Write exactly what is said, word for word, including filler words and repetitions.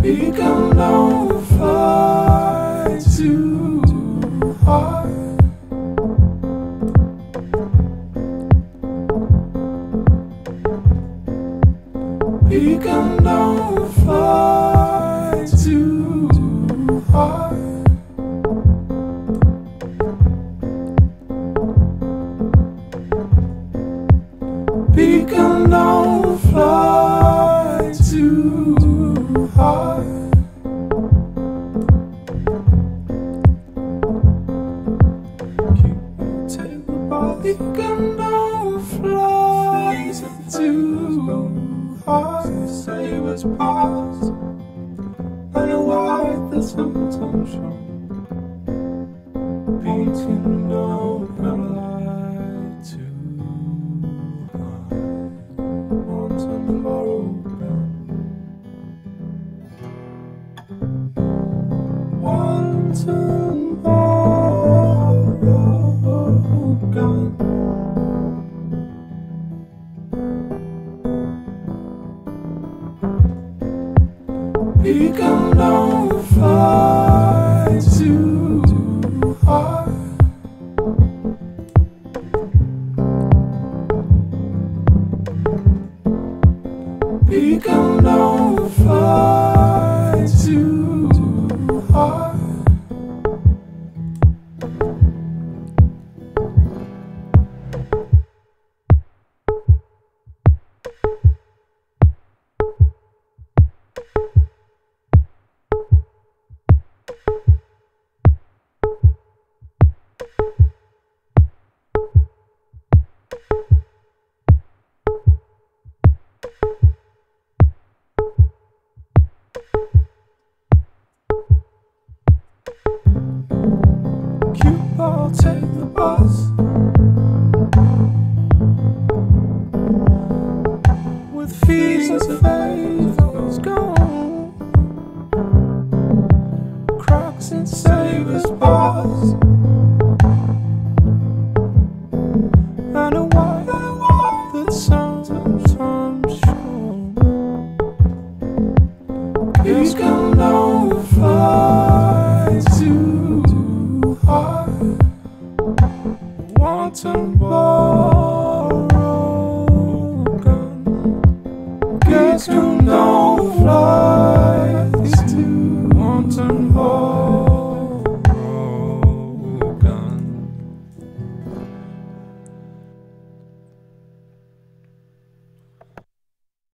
He can don't fly too high. He can don't fly too high. He can don't fly too high. Take the ball. He can don't fly too high. Save his past. I know why the symptoms show. Beating no fly too high. Want tomorrow gone. Want tomorrow gone. He can don't fly too high. He can don't fly too high. I'll take the bus with fees as faith was gone. Crocs and savers bars. I know why, I know why that sometimes shown. He's gonna don't fly too high. Want to borrow gun. Guess you don't fly.